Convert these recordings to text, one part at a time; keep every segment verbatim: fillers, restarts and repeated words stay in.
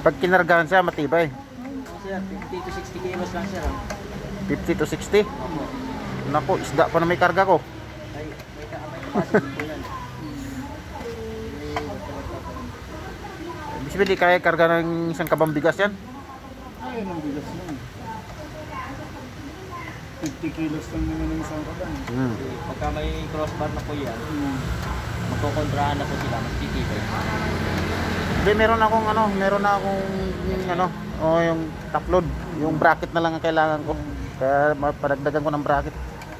Pag kinargahan siya, matibay. Sir, fifty to sixty kilos lang sir. fifty to sixty? Opo. Naku, isda pa na may karga ko. Ay, may capacity po yan. Ibig sabihin, di kaya karga ng isang kabang bigas yan? Ay, ng bigas lang. fifty kilos lang naman ng isang kabang. Hmm. Pagka may crossbar na po yan, Hmm. magkukontrahan na po sila, mas titibay. Hindi, meron akong ano, meron na akong yung ano, o yung top load, yung bracket na lang ang kailangan ko. Kaya padagdagan ko ng bracket.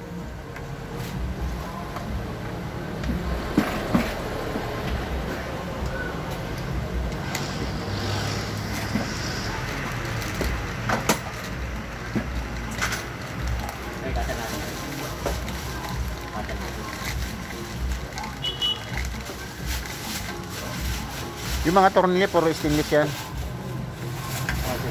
Okay, kasa natin. Kasa natin. Yung mga tornilyo puro stainless yan. Okay.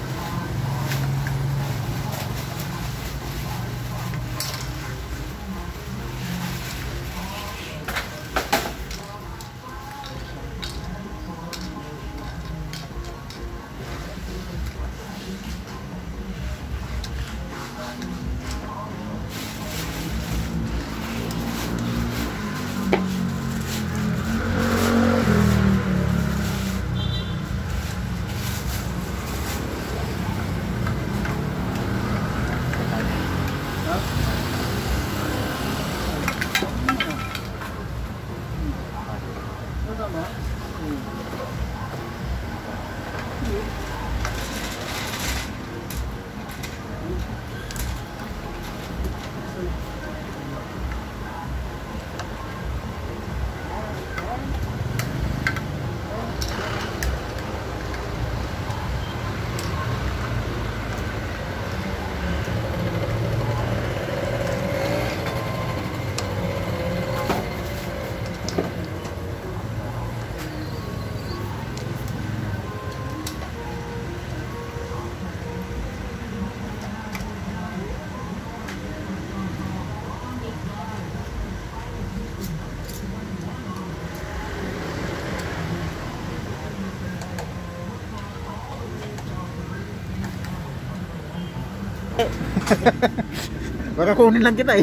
Baka kunin lang kita eh.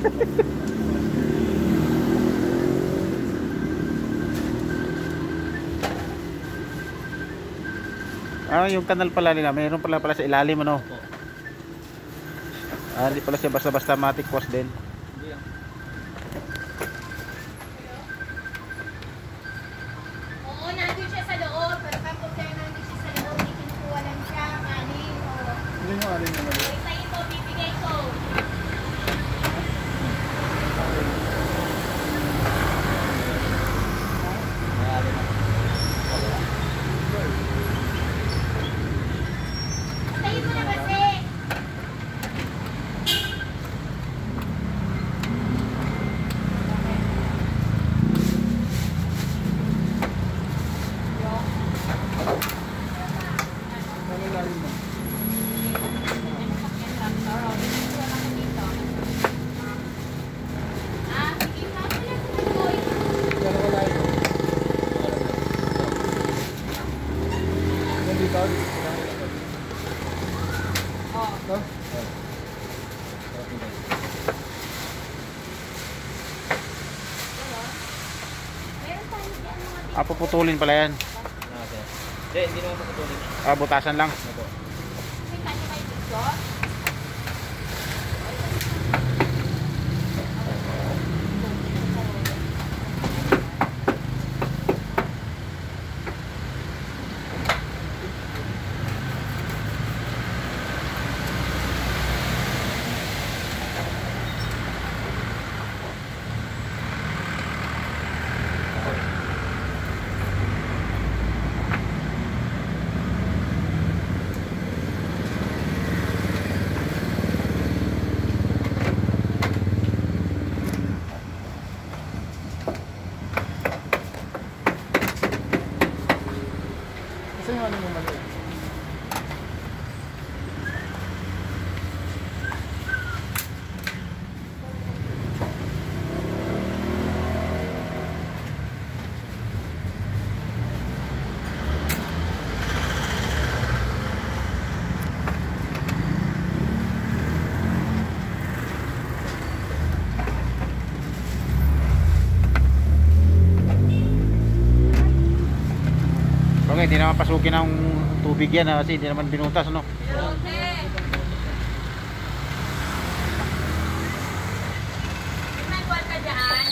Ah, yung kanal pala nila, mayroon pala pala sa ilalim ano. Ah, hindi pala siya basta-basta matic wash din. Oo, nandun siya sa loob. Pero kapag tayo nandun siya sa loob, hindi kinukuha lang siya. Kanin o... Hindi mo alin naman. Sa ito, bibigay ko. Tayo mo na kasi. Ah, sige pa. Wala sa boy. Pero wala ito. Nandito ako. Oh. No? Meron tayo dyan mga Ah, puputulin pala yan. Okay. Hindi, hindi naman patutuloy. Ah, butasan lang. Opo. may kanya kayo dito. Bagay, hindi naman pasukin ng tubig yan ha, kasi hindi naman binutas, ano? Lote. May manual ka dyan?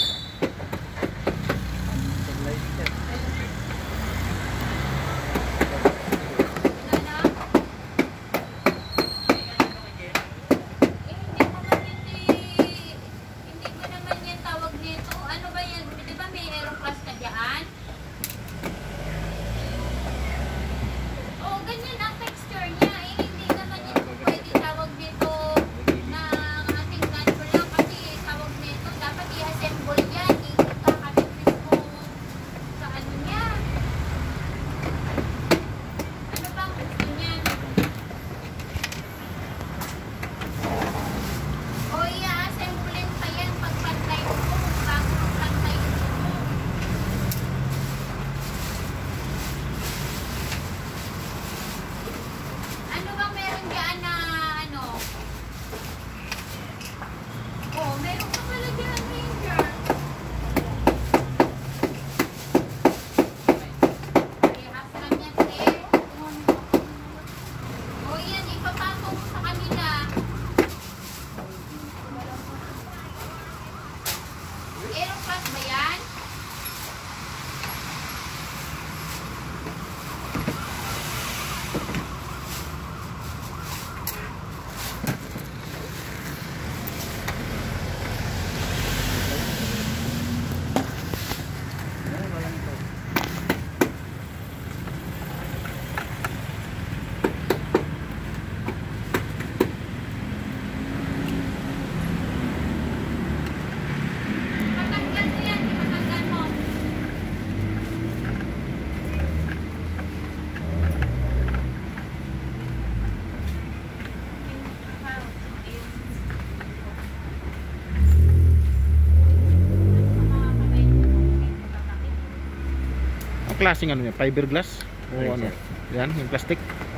Klaseng ano yan? Fiberglass? O Ay, ano? sir. Yan, yung plastic?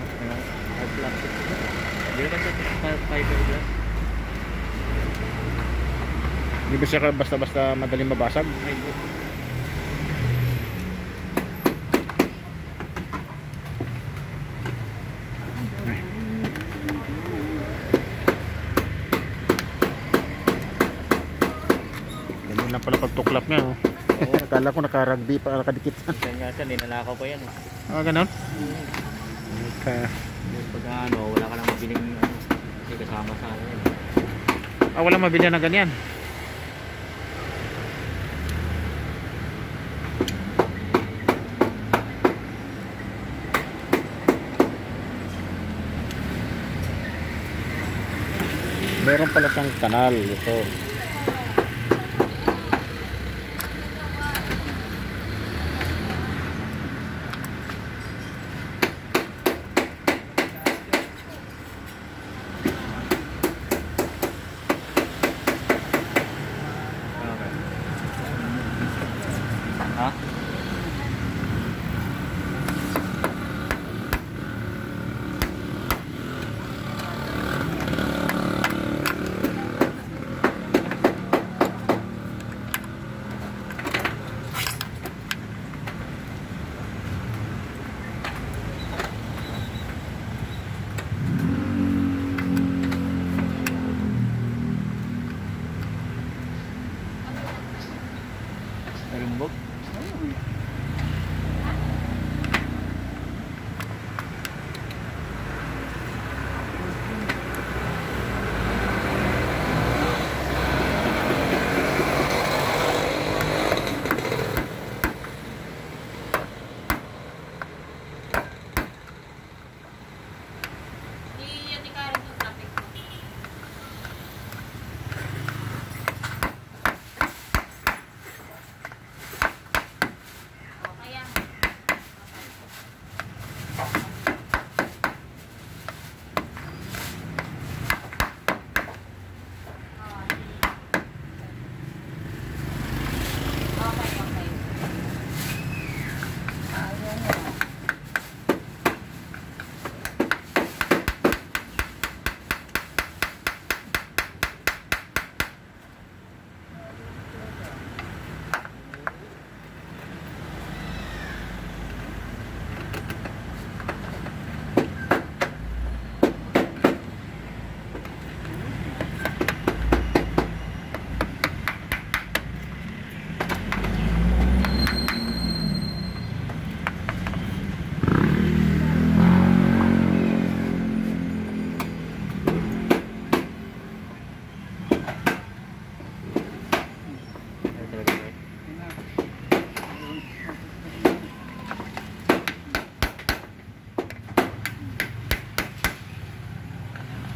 Hard plastic. Hindi naman siya fiberglass. Hindi ba siya basta-basta madaling mabasag? Ay, Ganyan lang pala pagtuklap niya. Oh. Oo, akala ko naka-rugby pa, nakadikit. minsan nga siya, ninanakaw pa yan. Eh. Ah, ganon? Okay. Pag ano, wala ka lang mabiling ano, hindi kasama sa ano yan. Ah, walang mabili na ganyan. Meron pala siyang kanal ito. Ha?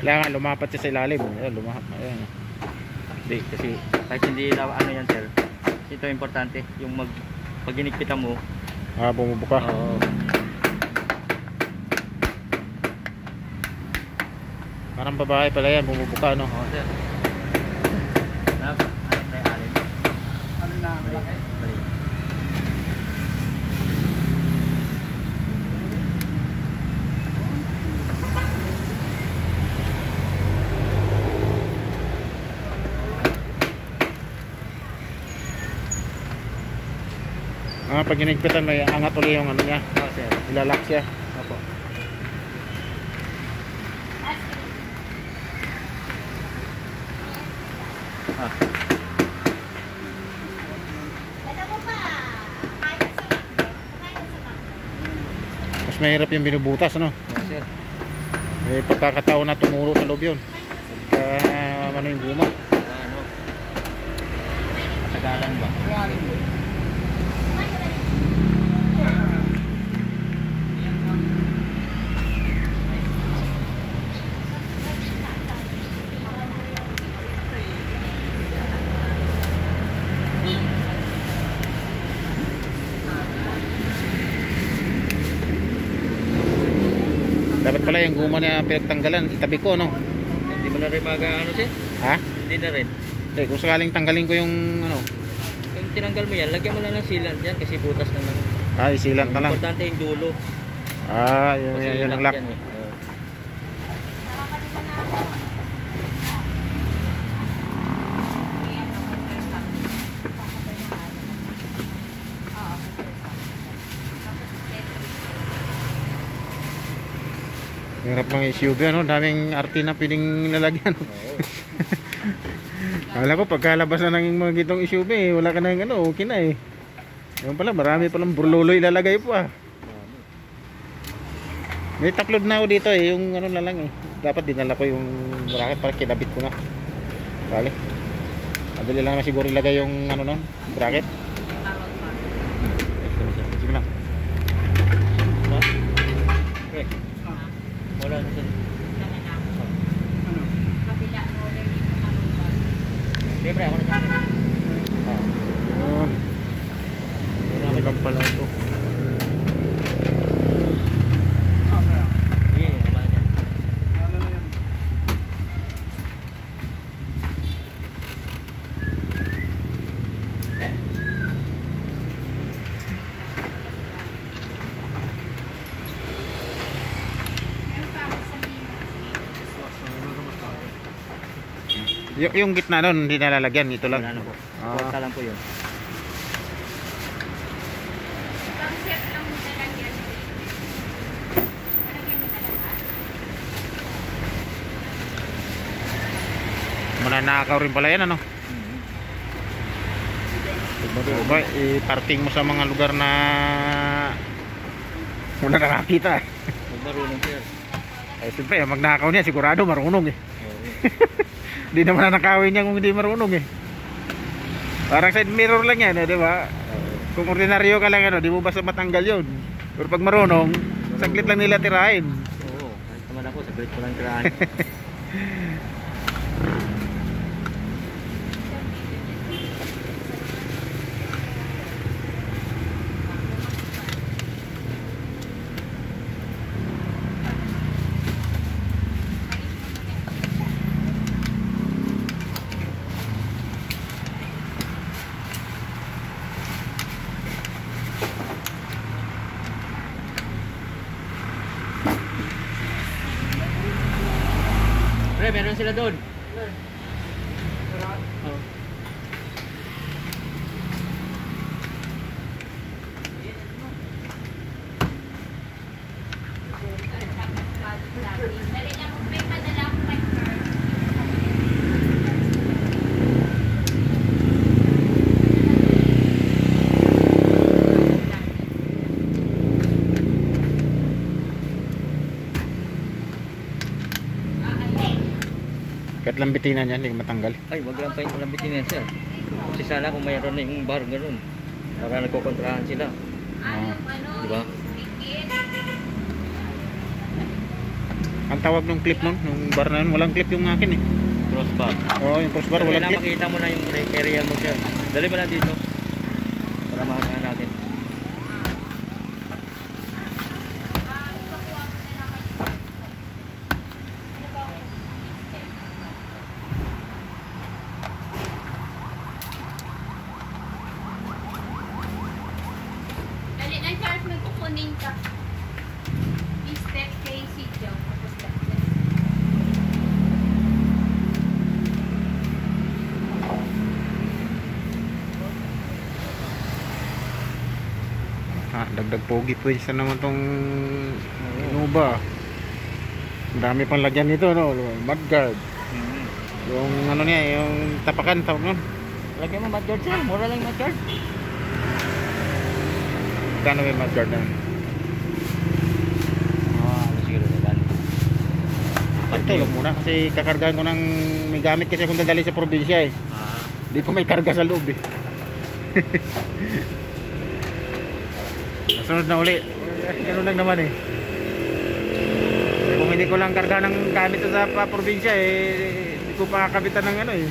Kailangan lumapat siya sa ilalim. Ayan, lumapat. Ayan. Hindi, kasi kahit hindi na ano yan sir. Ito importante, yung mag pag ginigpitan mo. Ah, bumubuka. Oo. Parang babae pala yan, bumubuka, no? Oo sir. Nap, ano tayo alin? Ano na, malaki? Balik. Ah, pag ginigpitan, may angat ulit yung ano niya. Oo sir. Ilalak siya. Opo. Ah. Alam mo pa, kaya sa makdo, kaya sa makdo. Mas mahirap yung binubutas, ano? Oo sir. May pagkakataon na tumuro sa loob yun. Pagka ano yung guma. Ano? Matagalan ba? Dapat pala yung guma na pinagtanggalan, itabi ko, no? Hindi mo na rin mag ano sir? Ha? Hindi na rin. Eh, kung sakaling tanggalin ko yung ano, Kung tinanggal mo yan, lagyan mo lang ng sealant yan kasi butas naman. ah, isilant na lang. Importante yung dulo. Ah, yun, Kasi yun, yun ang lock lock. yan, eh. Oo. Hirap ng S U V, ano? Daming R T na piling lalagyan. Oo. Akala ko pagkalabas na ng mga gitong S U V, eh, wala ka na yung ano, okay na eh. Yung pala, marami palang burloloy ilalagay po ah. May taklod na ako dito eh, yung ano na lang eh. Dapat dinala ko yung bracket para kinabit ko na. Bale. Madali lang naman siguro ilagay yung ano nun, bracket. Sige lang. Ha? Okay. Wala na sir. Siyempre ako na siyempre. Ah. Ano lang pala ito. Sige, naman yan. Ano na yan? Y yung gitna nun, hindi nalalagyan, ito lang. Wala na po. Ah. Kwarta lang po yun. Ibang set lang mo talaga. Malagyan mo talaga. Mananakaw rin pala yan, ano? Diba, i-parking mo sa mga lugar na wala nakakita. Huwag marunong sir. Eh, siyempre, magnakaw niya, sigurado marunong eh. Oo. Hindi naman nanakawin niya kung hindi marunong eh. Parang side mirror lang yan, eh, di ba? Kung ordinaryo ka lang, ano, di mo basta matanggal yun. Pero pag marunong, saglit lang nila tirahin. Oo. Kahit naman ako, saglit ko lang tirahan. Pre, meron sila doon. Oo. Dali niya kung may padala akong record. Kahit lambitin na yan, hindi matanggal. Ay, wag lang pa yung lambitin yan sir. Kasi sana kung mayroon na yung bar ganun. Para nagkokontrahan sila. Ah. Ano, Diba? bigit. Ang tawag ng clip nun, yung bar na yun, walang clip yung akin eh. Crossbar. Oo, yung crossbar, walang Kailangan clip. makita mo na yung area mo sir. Dali ba na dito? Para makita natin. Dali lang, Charles, may kukunin ka. I-step kay si Joe. Tapos step step. Ah, dagdag pogi pwes na naman tong innova. Ang dami pang lagyan nito, no? Mudguard. Hmm. Yung ano niya, yung tapakan tawag nun. Lagyan mo mudguard sir. Mura lang yung mudguard. Kano yung mudguard na? Ah, ano siguro na gan. Tulog muna kasi kakargahan ko ng may gamit kasi akong dadali sa probinsya eh. Ah. Di pa may karga sa loob eh. Sunod na uli. Ganun lang naman eh. Kung hindi ko lang karga ng gamit sa pa, probinsya eh, hindi ko pa kakabitan ng ano eh.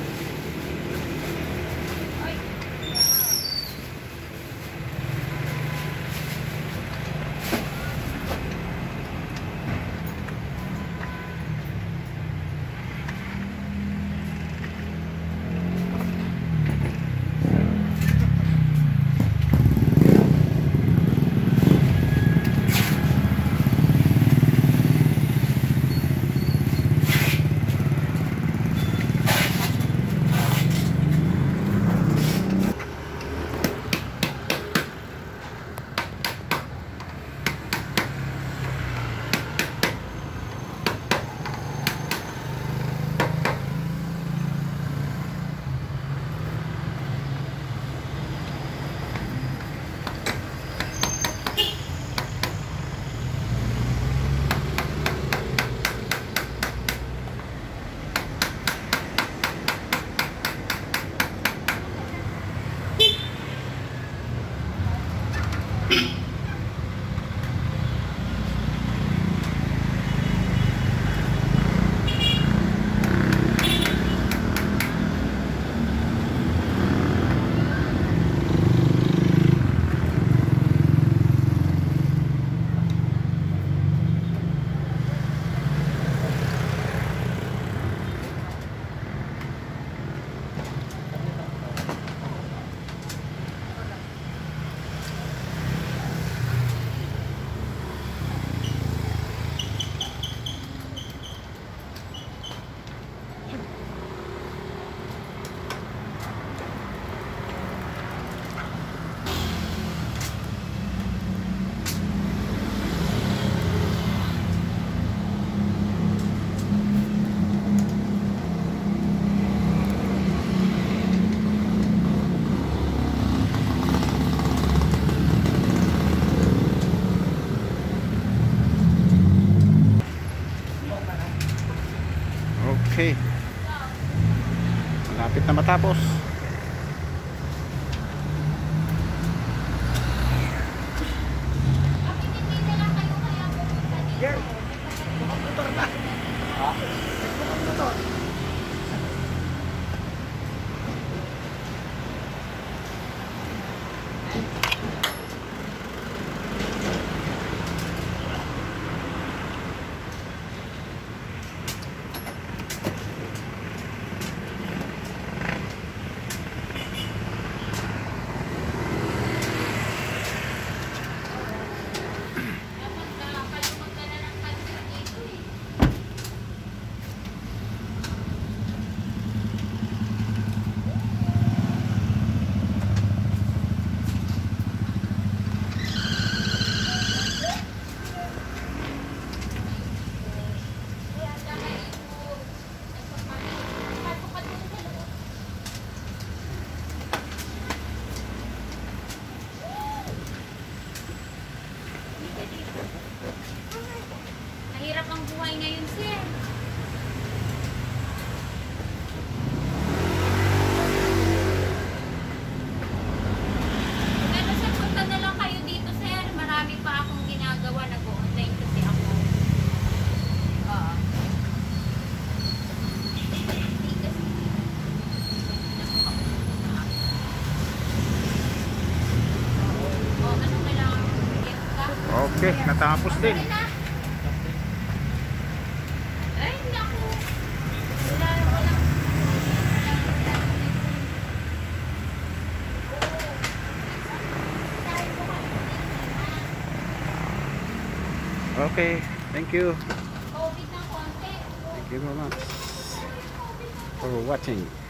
Okay. Malapit na matapos. Bakit hindi na lang kayo kaya pupunta dito? Dapat na kalumag ka na ng cancer dito eh. Kaya dahil ito, pasok ka dito sa loob. Mahirap ang buhay ngayon, sir. Pero sir, punta na lang kayo dito, sir. Marami pa akong ginagawa. Nag-online kasi ako. Okay, natapos din. Okay na. Ay, naku. Wala, wala. Okay, thank you. COVID na konti. Thank you very much for watching.